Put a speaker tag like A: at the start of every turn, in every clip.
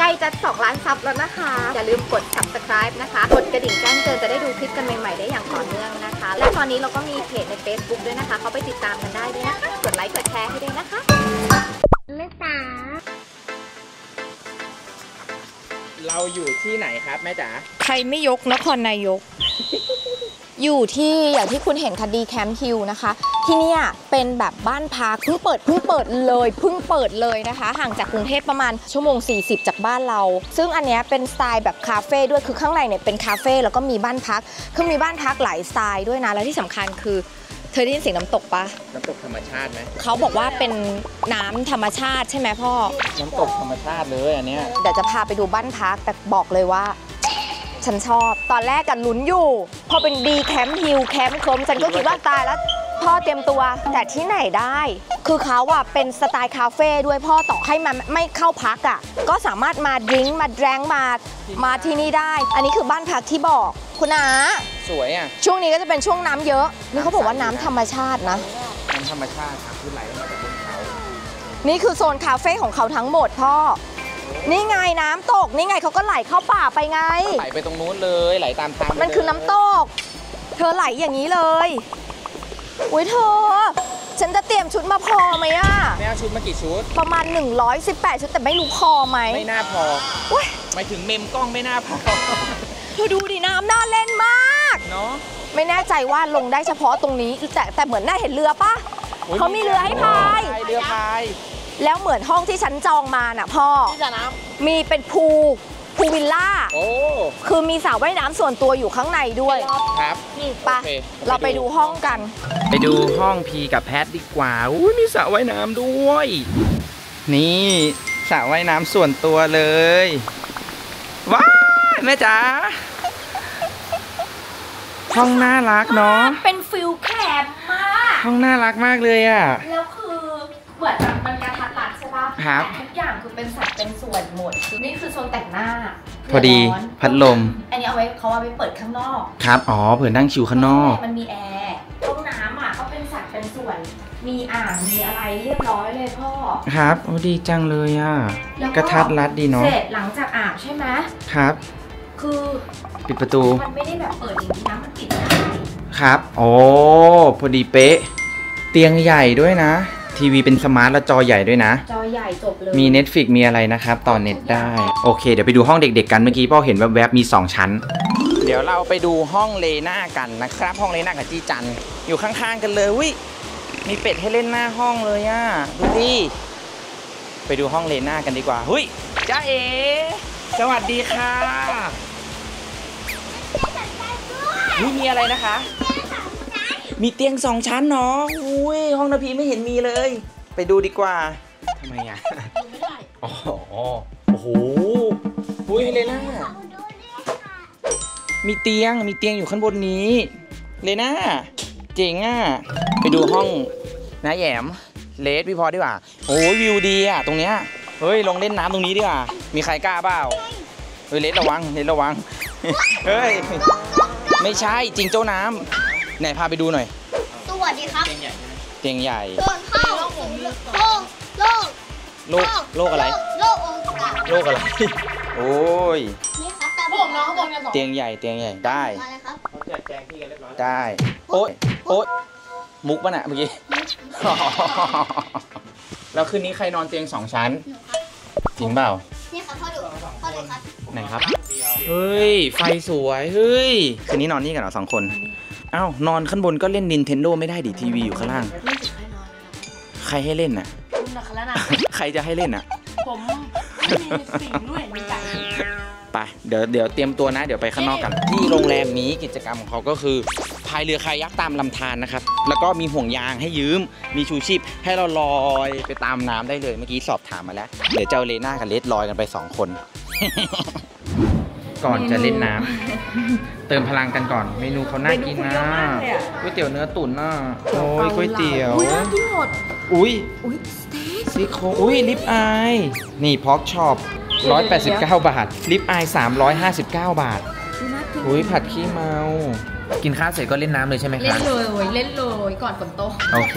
A: จะ2 ล้านซับแล้วนะคะอย่าลืมกด subscribe นะคะกดกระดิ่งแจ้งเตือนจะได้ดูคลิปกันใหม่ๆได้อย่างต่อเนื่องนะคะและตอนนี้เราก็มีเพจใน Facebook ด้วยนะคะเขาไปติดตามกันได้ด้วยนะคะกดไลค์กดแชร์ให้ด้วยนะคะแม่จ๋า
B: เราอยู่ที่ไหนครับแม่จ๋า
A: ใครไม่ยกนครนายก อยู่ที่อย่างที่คุณเห็นคดีแคมป์ฮิลนะคะที่นี่เป็นแบบบ้านพักเพิ่งเปิดเลยนะคะห่างจากกรุงเทพประมาณ1 ชั่วโมง 40จากบ้านเราซึ่งอันนี้เป็นสไตล์แบบคาเฟ่ด้วยคือข้างในเนี่ยเป็นคาเฟ่แล้วก็มีบ้านพักคือมีบ้านพักหลายสไตล์ด้วยนะและที่สำคัญคือเธอได้ยินเสียงน้ำตกปะ
B: น้ำตกธรรมชาติไหม
A: เขาบอกว่าเป็นน้ำธรรมชาติใช่ไหมพ่อ
B: น้ำตกธรรมชาติเลยอันเนี้ย
A: เดี๋ยวจะพาไปดูบ้านพักแต่บอกเลยว่าฉันชอบตอนแรกกันลุ้นอยู่พอเป็นดีแคมป์ฮิลแคมป์คมฉันก็คิดว่าตายแล้วพ่อเตรียมตัวแต่ที่ไหนได้คือเขาเป็นสไตล์คาเฟ่ด้วยพ่อต่อให้มันไม่เข้าพักก็สามารถมาดื่มมาแดรงมาที่นี่ได้อันนี้คือบ้านพักที่บอกคุณอา
B: สวย
A: ช่วงนี้ก็จะเป็นช่วงน้ำเยอะนี่เขาบอกว่าน้ำธรรมชาตินะ
B: น้ำธรรมชาติครับคือไหลมาจากบนเขา
A: นี่คือโซนคาเฟ่ของเขาทั้งหมดพ่อนี่ไงน้ำตกนี่ไงเขาก็ไหลเข้าป่าไปไง
B: ไหลไปตรงนู้นเลยไหลตามทาง
A: มันคือน้ำตกเธอไหลอย่างนี้เลยอุ้ยเธอฉันจะเตรียมชุดมาพอไหม
B: แม่เอาชุดมากี่ชุด
A: ประมาณ118ชุดแต่ไม่รู้พอไหม
B: ไม่น่าพอหมายถึงเมมกล้องไม่น่าพอ
A: เธอดูดิน้ำน่าเล่นมาก
B: เนาะ
A: ไม่แน่ใจว่าลงได้เฉพาะตรงนี้แต่เหมือนน่าเห็นเรือปะเขามีเรือให้พาย
B: เรือพาย
A: แล้วเหมือนห้องที่ฉันจองมาน่ะพ่อมีเป็นพูลวิลล่าคือมีสระว่ายน้ำส่วนตัวอยู่ข้างในด้วย
B: ครับ
A: ไปเราไปดูห้องกัน
B: ไปดูห้องพีกับแพทดีกว่าอุ้ยมีสระว่ายน้ำด้วยนี่สระว่ายน้ำส่วนตัวเลยว้าวแม่จ๋าห้องน่ารักเนาะ
A: เป็นฟิลแคบมาก
B: ห้องน่ารักมากเลย
A: แล้วคือเหมือนมันกระทัดรัดใช่ปะ
B: ครับ
A: ทุกอย่างคือเป็นสัดเป็นส่วนหมดคือนี่คือโซนแต่งหน้า
B: พอดีพัดลม
A: อันนี้เขาเอาไว้เปิดข้างนอก
B: ครับอ๋อเผื่อนั่งชิวข้างนอก
A: มันมีแอร์ห้องน้ำก็เป็นสัดเป็นส่วนมีอ่างมีอะไรเรียบร้อยเลยพ่อ
B: ครับโอ้ดีจังเลยกระทัดรัดดีเนาะ
A: เสร็จหลังจากอาบใช่ไหม
B: ครับ
A: คือ
B: ปิดประตู
A: มันไม่ได้แบบเปิดอย่างนี้นะมันปิดได้
B: ครับโอ้พอดีเป๊ะเตียงใหญ่ด้วยนะทีวีเป็นสมาร์ทและจอใหญ่ด้วยนะ
A: จอใหญ่จบเลย
B: มี Netflix มีอะไรนะครับต่อเน็ตได้โอเคเดี๋ยวไปดูห้องเด็กๆกันเมื่อกี้พ่อเห็นแวบๆมี2ชั้นเดี๋ยวเราไปดูห้องเลน่ากันนะครับห้องเลน่ากับจีจันอยู่ข้างๆกันเลยวิมีเป็ดให้เล่นหน้าห้องเลยดูดิไปดูห้องเลน่ากันดีกว่าหุยจ้าเอ๋สวัสดีค่ะมีอะไรนะคะมีเตียง2 ชั้นเนาะอุ้ยห้องนพีไม่เห็นมีเลยไปดูดีกว่าทำไมไม่ได้โอ้โหอุ้ยเลน่ามีเตียงอยู่ข้างบนนี้เลน่าเจ๋งไปดูห้องนะแยมเลสพี่พอดีกว่าโอ้ยวิวดีตรงเนี้ยเฮ้ยลงเล่นน้ำตรงนี้ดีกว่ามีใครกล้าเปล่าเฮ้ยเลสระวังเฮ้ยไม่ใช่จริงเจ้าน้ำไหนพาไปดูหน่อย
C: สวัสดีครับ
B: เตียงใหญ่
C: โลก
B: อะไร
C: โลก
B: อะไรโอ้ย
C: นี่ครับแต่ผมน้องบนกัน
B: เตียงใหญ่ได้ได้โอ๊ยมุกป่ะน่ะเมื่อกี้แล้วคืนนี้ใครนอนเตียง2 ชั้นจริงเปล่า
C: นี่ครับพ่อดูครับ
B: ไหนครับเฮ้ยไฟสวยเฮ้ยคืนนี้นอนนี่กันเหรอ2 คนอ้าวนอนข้างบนก็เล่น Nintendo ไม่ได้ดิทีวีอยู่ข้างล่างใครให้เล่นใครจะให้เล่น
A: ผมไม่มีสิ่งด้วยมีใจ
B: ไปเดี๋ยวเตรียมตัวนะเดี๋ยวไปข้างนอกกันที่โรงแรมนี้กิจกรรมของเขาก็คือพายเรือคายักตามลำธารนะครับแล้วก็มีห่วงยางให้ยืมมีชูชีพให้เราลอยไปตามน้ำได้เลยเมื่อกี้สอบถามมาแล้วเดี๋ยวเจ้าเลน่ากับเลสลอยกันไป2 คนก่อนจะเล่นน้ำเติมพลังกันก่อนเมนูเขาน่ากินนะก๋วยเตี๋ยวเนื้อตุ๋นโอ้ยก๋วยเตี๋ยว
A: กินหมด
B: อุ้ยซี่โครงอุ้ยลิปอายนี่พอกช็อป189 บาทลิปอาย359 บาทอุ้ยผัดขี้เมากินข้าวเสร็จก็เล่นน้ำเลยใช่ไหมครับ
A: เล่นเลยก่อนฝนตก
B: โอเค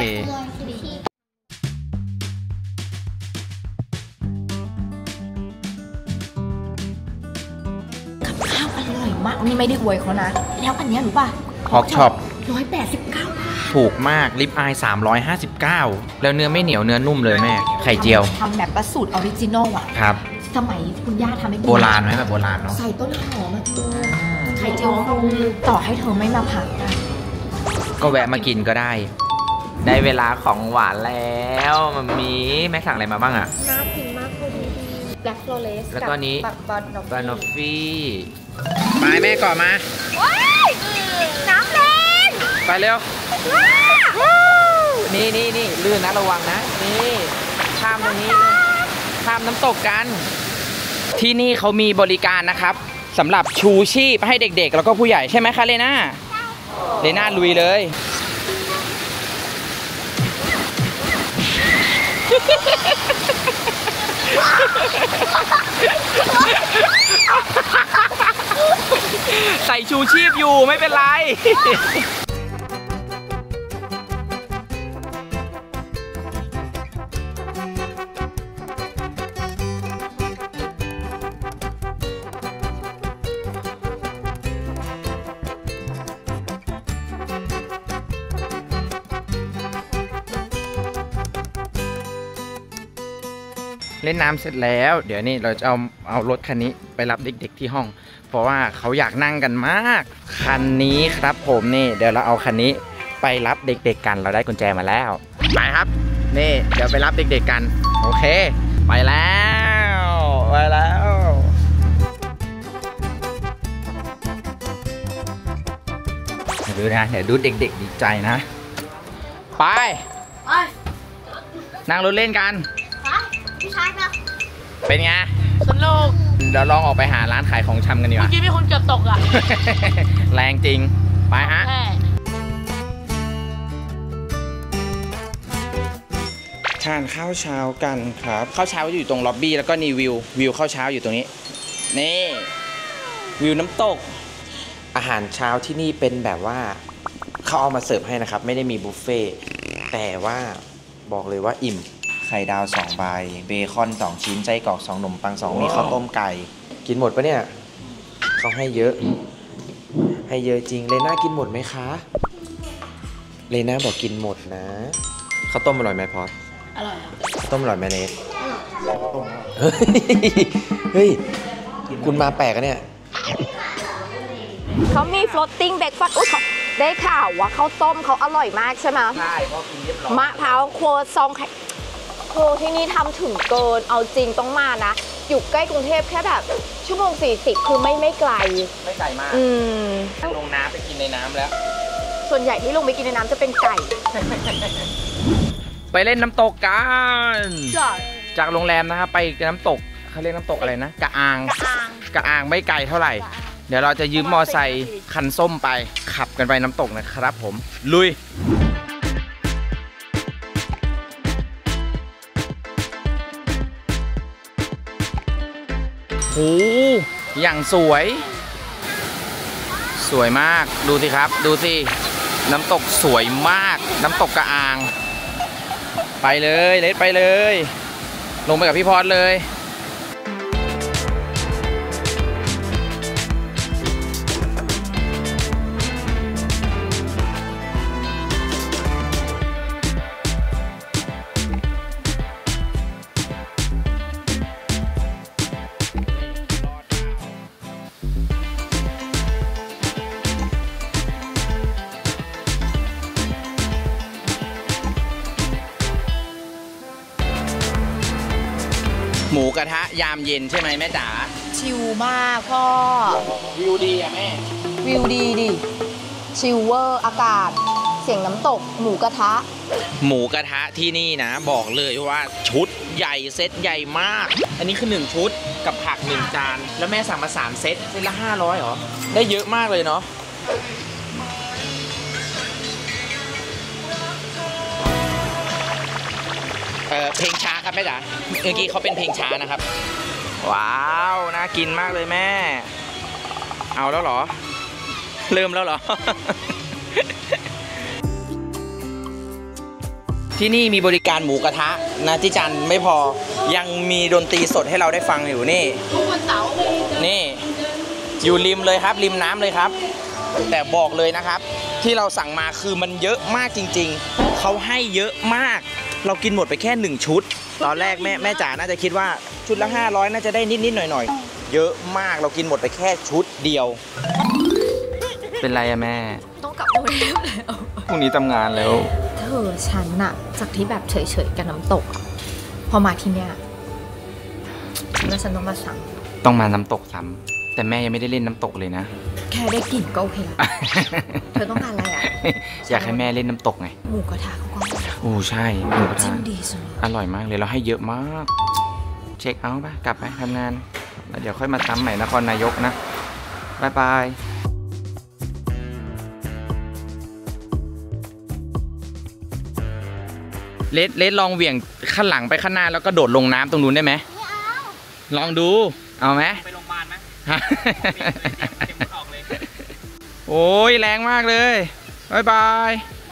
A: มากนี่ไม่ได้อวยเขานะแล้วอันเนี้ยรู้ป่ะ
B: ฮอกช็อป
A: 189 บาท
B: ถูกมากลิปอาย359แล้วเนื้อไม่เหนียวเนื้อนุ่มเลยแม่ไข่เจียว
A: ทำแบบประสูตรออริจินอลอ่ะ
B: ครับ
A: สมัยคุณย่าทำให้กิน
B: โบราณไหมแบบโบราณเนาะ
A: ใส่ต้นหอมมาเธอไข่เจียวฟูต่อให้เธอไม่มาผัดนะ
B: ก็แวะมากินก็ได้ ได้เวลาของหวานแล้วมันมีแม่สั่งอะไรมาบ้างอะ
A: น่ากินมากพอดีแบล็คโฟลเลส
B: แล้วก็นี้
A: บานอฟ
B: ฟี่ไปแม่ก่อนมา
A: น้ำแดง
B: ไปเร็ว นี่ลื่นนะระวังนะ นี่ข้ามตรงนี้ข้ามน้ำตกกัน ที่นี่เขามีบริการนะครับสำหรับชูชีพให้เด็กๆ แล้วก็ผู้ใหญ่ใช่ไหมคะเลน่าเลน่าลุยเลย ใส่ชูชีพอยู่ไม่เป็นไร เล่นน้ำเสร็จแล้วเดี๋ยวนี้เราจะเอารถคันนี้ไปรับเด็กๆที่ห้อง เพราะว่าเขาอยากนั่งกันมากคันนี้ครับผมนี่เดี๋ยวเราเอาคันนี้ไปรับเด็กๆกันเราได้กุญแจมาแล้วไปครับนี่เดี๋ยวไปรับเด็กๆกันโอเคไปแล้วดูนะเดี๋ยวดูเด็กๆดีใจนะไปนั่งรถเล่นกัน
C: พี่ชายนะ
B: เป็นไง
D: สนุก
B: เดี๋ยวลองออกไปหาร้านขายของชำกันดีก
D: เมื่อ
B: ว่า
D: กี้มีคนเกือบตกอ่ะ
B: แรงจริง ไปฮะ
D: แม่
B: ทานข้าวเช้ากันครับข้าวเช้าอยู่ตรงล็อบบี้แล้วก็นี่วิวข้าวเช้าอยู่ตรงนี้นี่วิวน้ำตกอาหารเช้าที่นี่เป็นแบบว่าเขาเอามาเสิร์ฟให้นะครับไม่ได้มีบุฟเฟ่ต์แต่ว่าบอกเลยว่าอิ่มไข่ดาว2ใบเบคอน2ชิ้นไส้กรอก2ขนมปัง2มีข้าวต้มไก่กินหมดปะเนี่ยเขาให้เยอะจริงเลน่ากินหมดไหมคะเลน่าบอกกินหมดนะข้าวต้มอร่อยไหมพอส
D: อร่อยครับ
B: ต้มอร่อยไหมเนสเฮ้ยคุณมาแปลกอะเนี่ย
A: เขามี floating breakfast อุ๊ยได้ข่าวว่าข้าวต้มเขาอร่อยมากใช่ไหม
B: ใช่พอกินเรียบร้อย
A: มะพร้าวโคซองไข่โคที่นี่ทำถึงเกินเอาจริงต้องมานะ อยู่ใกล้กรุงเทพแค่แบบชั่วโมง40คือไม่ไกล
B: ไม่ไกลมาก ลงน้ำไปกินในน้ำแล้ว
A: ส่วนใหญ่ที่ลงไปกินในน้ำจะเป็นไก่
B: ไปเล่นน้ำตกกัน
A: จ้ะ
B: จากโรงแรมนะครับไปน้ำตกเขาเรียกน้ำตกอะไรนะกระอางไม่ไกลเท่าไหร่ เดี๋ยวเราจะยืมมอไซค์คันส้มไปขับกันไปน้ำตกนะครับผมลุยโอ้อย่างสวยมากดูสิครับดูสิน้ำตกสวยมากน้ำตกกระอางไปเลยเลสไปเลยลงไปกับพี่พอดเลยหมูกระทะยามเย็นใช่ไหมแม่จ๋า
A: ชิลมากพ่อ
B: วิวดีอ่ะแม่
A: วิวดีดิชิลเวอร์อากาศ เสียงน้ำตกหมูกระทะ
B: หมูกระทะที่นี่นะบอกเลยว่าชุดใหญ่เซตใหญ่มาก อันนี้คือ1ชุดกับผัก1จานแล้วแม่สั่งมา3เซตละ500เหรอได้เยอะมากเลยเนาะเพลงช้าครับแม่จ๋าเมื่อกี้เขาเป็นเพลงช้านะครับว้าวน่ากินมากเลยแม่เอาแล้วเหรอเริ่มแล้วเหรอ ที่นี่มีบริการหมูกระทะนะที่จันไม่พอยังมีดนตรีสดให้เราได้ฟังอยู่นี่ทุกวันเสาร์นี่อยู่ริมเลยครับริมน้ำเลยครับ แต่บอกเลยนะครับ ที่เราสั่งมาคือมันเยอะมากจริงๆเขาให้เยอะมาก เรากินหมดไปแค่1ชุดตอนแรกแม่จ๋าน่าจะคิดว่าชุดละ500น่าจะได้นิดๆหน่อยๆเยอะมากเรากินหมดไปแค่ชุดเดียว เป็นไรอะแม่
A: ต้องกลับกรุงเทพแล้ว
B: พรุ่งนี้ทำงานแล้ว
A: เธอฉันอะจากที่แบบเฉยๆกับน้ำตกอะพอมาที่เนี้ยแล้วฉันต้องมาสั่ง
B: ต้องมาน้ำตกซ้ำแต่แม่ยังไม่ได้เล่นน้ำตกเลยนะ
A: แค่ได้กลิ่นก็โอเคละ เธอต้องการอะไรอะ
B: อยากให้แม่เล่นน้ำตกไง
A: หมูกระทะเขาก็
B: โอ้ใช่หมูกระทะ
A: จิ้มดีสุดเลย
B: อร่อยมากเลยเราให้เยอะมาก เช็คเอาท์ป่ะกลับไปทำงานแล้วเดี๋ยวค่อยมาซ้ำใหม่นครนายกนะบายบายเลสลองเหวี่ยงข้างหลังไปข้างหน้าแล้วก็โดดลงน้ำตรงนู้นได้ไหมลองดูเอาไหมไปโรงพยาบาลไหม โอ้ยแรงมากเลยบายบาย